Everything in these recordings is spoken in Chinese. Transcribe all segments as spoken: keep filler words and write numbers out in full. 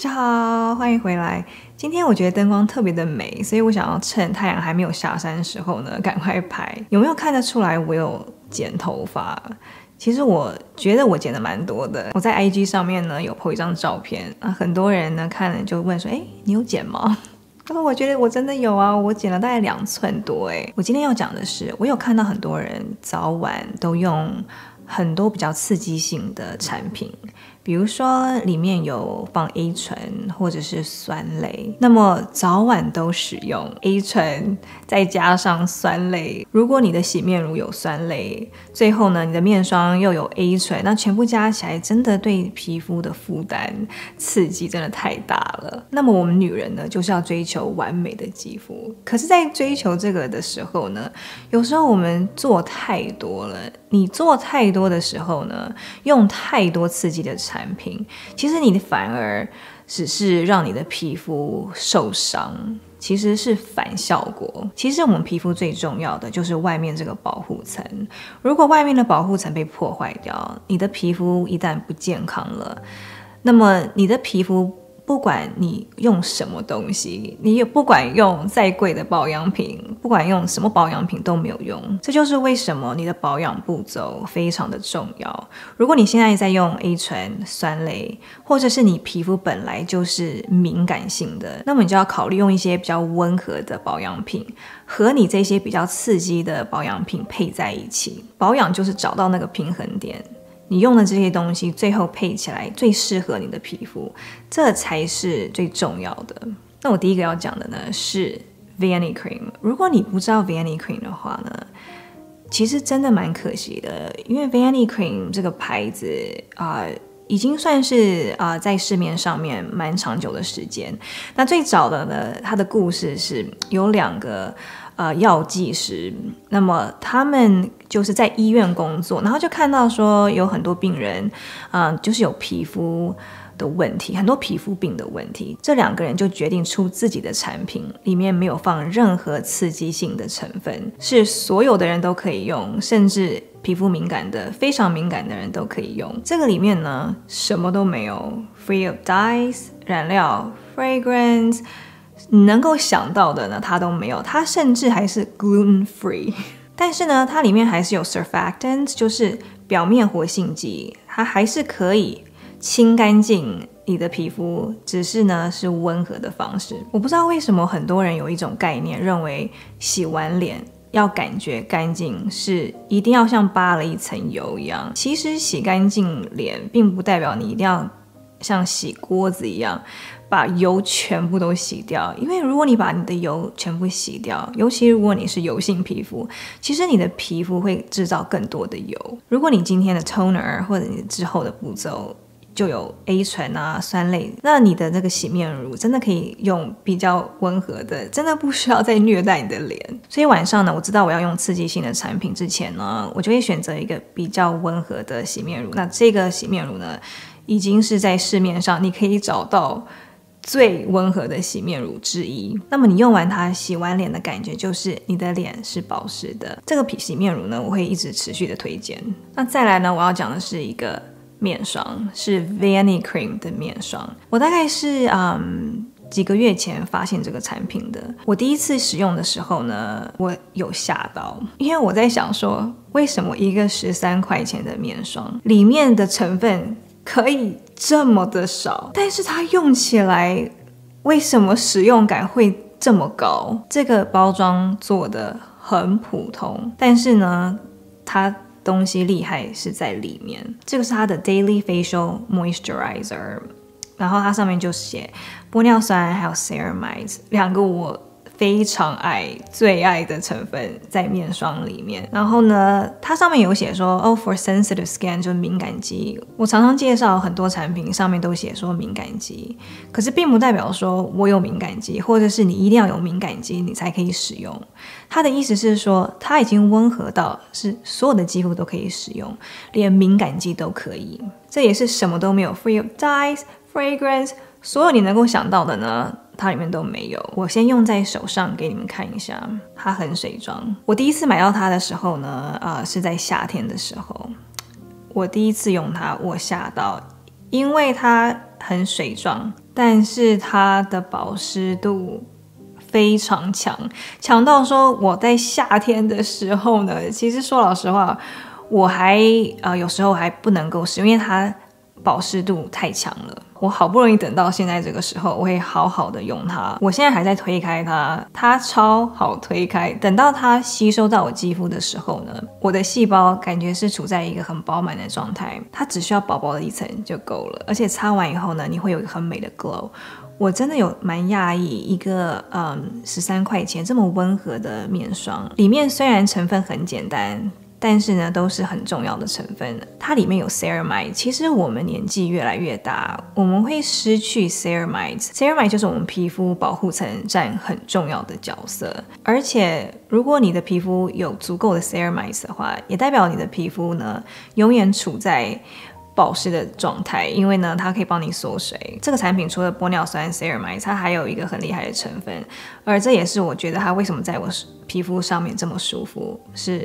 大家好，欢迎回来。今天我觉得灯光特别的美，所以我想要趁太阳还没有下山的时候呢，赶快拍。有没有看得出来我有剪头发？其实我觉得我剪的蛮多的。我在 I G 上面呢有 po 一张照片啊，很多人呢看了就问说：“哎，你有剪吗？”他说：“我觉得我真的有啊，我剪了大概两寸多。”哎，我今天要讲的是，我有看到很多人早晚都用很多比较刺激性的产品。比如说里面有放 A 醇或者是酸类，那么早晚都使用 A 醇再加上酸类。如果你的洗面乳有酸类，最后呢你的面霜又有 A 醇，那全部加起来真的对皮肤的负担刺激真的太大了。那么我们女人呢就是要追求完美的肌肤，可是在追求这个的时候呢，有时候我们做太多了。你做太多的时候呢，用太多刺激的产品，其实你反而只是让你的皮肤受伤，其实是反效果。其实我们皮肤最重要的就是外面这个保护层，如果外面的保护层被破坏掉，你的皮肤一旦不健康了，那么你的皮肤不管你用什么东西，你也不管用再贵的保养品，不管用什么保养品都没有用。这就是为什么你的保养步骤非常的重要。如果你现在在用 A 醇、酸类，或者是你皮肤本来就是敏感性的，那么你就要考虑用一些比较温和的保养品，和你这些比较刺激的保养品配在一起。保养就是找到那个平衡点。你用的这些东西最后配起来最适合你的皮肤，这才是最重要的。那我第一个要讲的呢是 Vanity Cream。 如果你不知道 Vanity Cream 的话呢，其实真的蛮可惜的，因为 Vanity Cream 这个牌子啊、呃，已经算是啊、呃、在市面上面蛮长久的时间。那最早的呢，它的故事是有两个呃药剂师，那么他们就是在医院工作，然后就看到说有很多病人，嗯、呃，就是有皮肤的问题，很多皮肤病的问题。这两个人就决定出自己的产品，里面没有放任何刺激性的成分，是所有的人都可以用，甚至皮肤敏感的、非常敏感的人都可以用。这个里面呢，什么都没有 ，free of dyes 染料 ，fragrance。你能够想到的呢，它都没有，它甚至还是 gluten free。但是呢，它里面还是有 surfactants， 就是表面活性剂，它还是可以清干净你的皮肤，只是呢是温和的方式。我不知道为什么很多人有一种概念，认为洗完脸要感觉干净是一定要像扒了一层油一样。其实洗干净脸并不代表你一定要像洗锅子一样把油全部都洗掉，因为如果你把你的油全部洗掉，尤其如果你是油性皮肤，其实你的皮肤会制造更多的油。如果你今天的 toner 或者你之后的步骤就有 A 醇啊、酸类，那你的这个洗面乳真的可以用比较温和的，真的不需要再虐待你的脸。所以晚上呢，我知道我要用刺激性的产品之前呢，我就会选择一个比较温和的洗面乳。那这个洗面乳呢，已经是在市面上你可以找到最温和的洗面乳之一。那么你用完它，洗完脸的感觉就是你的脸是保湿的。这个洗面乳呢，我会一直持续的推荐。那再来呢，我要讲的是一个面霜，是 Vanity Cream 的面霜。我大概是嗯几个月前发现这个产品的。我第一次使用的时候呢，我有吓到，因为我在想说，为什么一个十三块钱的面霜里面的成分可以这么的少，但是它用起来为什么使用感会这么高？这个包装做的很普通，但是呢，它东西厉害是在里面。这个是它的 Daily Facial Moisturizer， 然后它上面就写玻尿酸还有 Ceramide 两个我非常爱最爱的成分在面霜里面。然后呢，它上面有写说哦 for sensitive skin 就是敏感肌。我常常介绍很多产品上面都写说敏感肌，可是并不代表说我有敏感肌，或者是你一定要有敏感肌你才可以使用。它的意思是说，它已经温和到是所有的肌肤都可以使用，连敏感肌都可以。这也是什么都没有 free of dyes fragrance， 所有你能够想到的呢，它里面都没有。我先用在手上给你们看一下，它很水状。我第一次买到它的时候呢，呃，是在夏天的时候。我第一次用它，我吓到，因为它很水状， 但是它的保湿度非常强，强到说我在夏天的时候呢，其实说老实话，我还呃有时候还不能够使用，因为它保湿度太强了。我好不容易等到现在这个时候，我会好好的用它。我现在还在推开它，它超好推开。等到它吸收到我肌肤的时候呢，我的细胞感觉是处在一个很饱满的状态，它只需要薄薄的一层就够了。而且擦完以后呢，你会有一个很美的 glow。我真的有蛮讶异，一个嗯十三块钱这么温和的面霜，里面虽然成分很简单，但是呢，都是很重要的成分。它里面有 ceramide。其实我们年纪越来越大，我们会失去 ceramide。ceramide 就是我们皮肤保护层占很重要的角色。而且，如果你的皮肤有足够的 ceramide 的话，也代表你的皮肤呢，永远处在保湿的状态，因为呢，它可以帮你缩水。这个产品除了玻尿酸 ceramide， 它还有一个很厉害的成分，而这也是我觉得它为什么在我皮肤上面这么舒服，是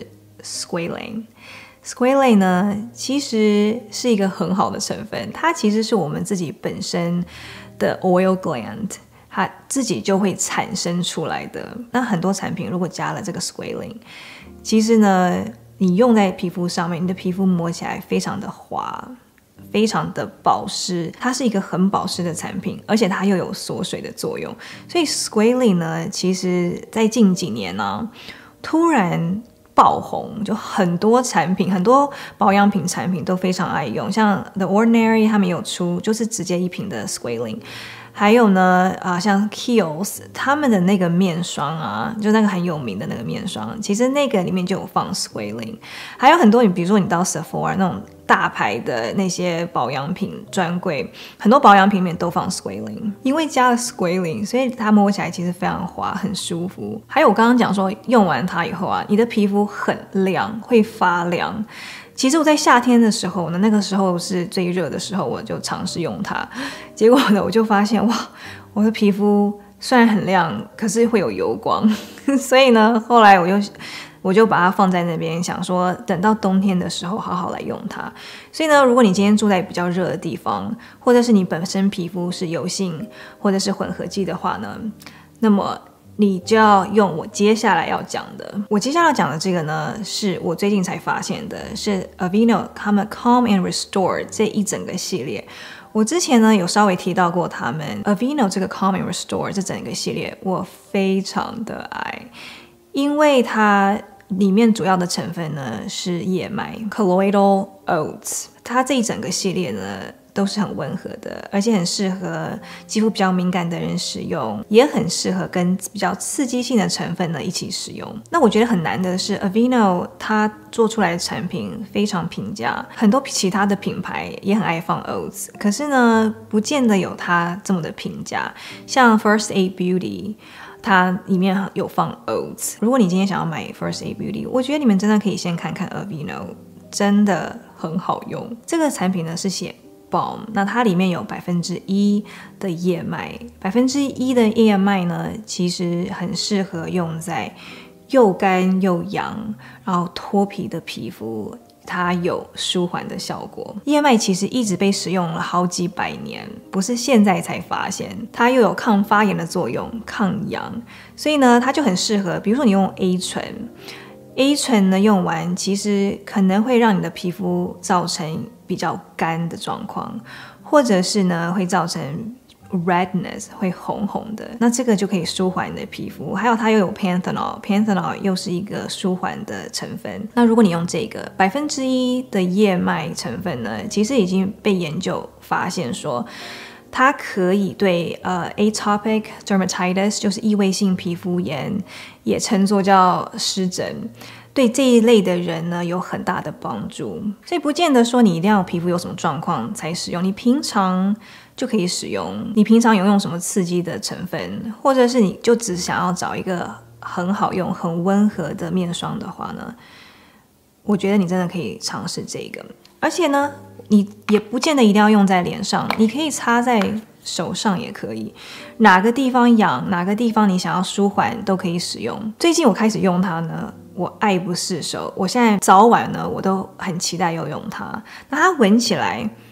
Squalane。Squalane 呢，其实是一个很好的成分，它其实是我们自己本身的 oil gland， 它自己就会产生出来的。那很多产品如果加了这个 Squalane， 其实呢，你用在皮肤上面，你的皮肤摸起来非常的滑，非常的保湿，它是一个很保湿的产品，而且它又有缩水的作用。所以 Squalane 呢，其实在近几年呢，突然爆红，就很多产品，很多保养品产品都非常爱用，像 The Ordinary 他们有出就是直接一瓶的 Squalane， 还有呢啊，像 Kiehl's 他们的那个面霜啊，就那个很有名的那个面霜，其实那个里面就有放 Squalane。 还有很多你比如说你到 Sephora 那种大牌的那些保养品专柜，很多保养品里面都放 Squalane， 因为加了 Squalane， 所以它摸起来其实非常滑，很舒服。还有我刚刚讲说用完它以后啊，你的皮肤很亮，会发亮。其实我在夏天的时候呢，那个时候是最热的时候，我就尝试用它，结果呢我就发现哇，我的皮肤虽然很亮，可是会有油光所以呢后来我就我就把它放在那边，想说等到冬天的时候好好来用它。所以呢，如果你今天住在比较热的地方，或者是你本身皮肤是油性或者是混合肌的话呢，那么你就要用我接下来要讲的。我接下来要讲的这个呢，是我最近才发现的，是 Aveeno 他们 Calm and Restore 这一整个系列。我之前呢有稍微提到过他们 Aveeno 这个 Calm and Restore 这整个系列，我非常的爱，因为它里面主要的成分呢是燕麦 Colloidal Oats， 它这一整个系列呢都是很温和的，而且很适合肌肤比较敏感的人使用，也很适合跟比较刺激性的成分呢一起使用。那我觉得很难的是 Aveeno 它做出来的产品非常平价，很多其他的品牌也很爱放 Oats， 可是呢不见得有它这么的平价。像 First Aid Beauty它里面有放 Oats， 如果你今天想要买 First Aid Beauty， 我觉得你们真的可以先看看 Aveeno， 真的很好用。这个产品呢是写Balm， 那它里面有百分之一的燕麦，百分之一的燕麦呢，其实很适合用在又干又痒，然后脱皮的皮肤，它有舒缓的效果。燕麦其实一直被使用了好几百年，不是现在才发现，它又有抗发炎的作用，抗痒，所以呢，它就很适合，比如说你用 A 醇。A 醇呢用完，其实可能会让你的皮肤造成比较干的状况，或者是呢会造成 redness， 会红红的，那这个就可以舒缓你的皮肤。还有它又有 panthenol， panthenol 又是一个舒缓的成分。那如果你用这个百分之一的燕麦成分呢，其实已经被研究发现说，它可以对呃 atopic dermatitis， 就是异位性皮肤炎，也称作叫湿疹，对这一类的人呢有很大的帮助。所以不见得说你一定要皮肤有什么状况才使用，你平常就可以使用。你平常有用什么刺激的成分，或者是你就只想要找一个很好用很温和的面霜的话呢，我觉得你真的可以尝试这个。而且呢你也不见得一定要用在脸上，你可以擦在手上也可以，哪个地方痒，哪个地方你想要舒缓都可以使用。最近我开始用它呢，我爱不释手，我现在早晚呢我都很期待要用它。那它闻起来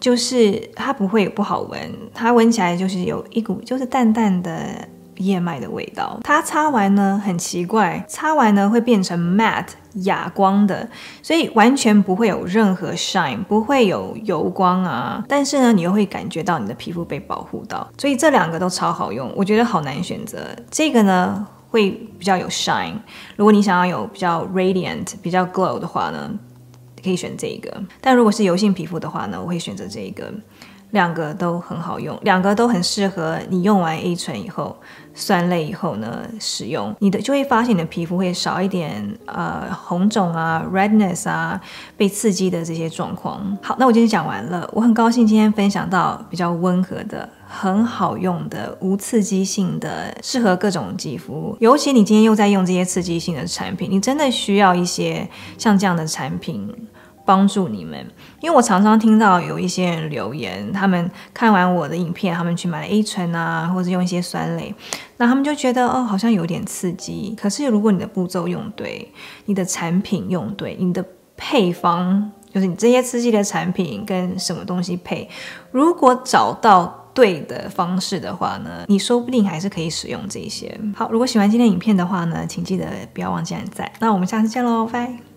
就是它不会不好闻，它闻起来就是有一股就是淡淡的燕麦的味道。它擦完呢很奇怪，擦完呢会变成 matte 哑光的，所以完全不会有任何 shine， 不会有油光啊，但是呢你又会感觉到你的皮肤被保护到，所以这两个都超好用，我觉得好难选择。这个呢会比较有 shine， 如果你想要有比较 radiant 比较 glow 的话呢，可以选这个。但如果是油性皮肤的话呢，我会选择这个。两个都很好用，两个都很适合你用完 A 醇以后酸类以后呢使用，你的就会发现你的皮肤会少一点呃红肿啊 redness 啊被刺激的这些状况。好，那我今天讲完了，我很高兴今天分享到比较温和的很好用的无刺激性的适合各种肌肤，尤其你今天又在用这些刺激性的产品，你真的需要一些像这样的产品帮助你们。因为我常常听到有一些人留言，他们看完我的影片，他们去买了 A 醇啊，或者用一些酸类，那他们就觉得哦好像有点刺激，可是如果你的步骤用对，你的产品用对，你的配方就是你这些刺激的产品跟什么东西配，如果找到对的方式的话呢，你说不定还是可以使用这些。好，如果喜欢今天影片的话呢，请记得不要忘记按赞。那我们下次见喽，拜。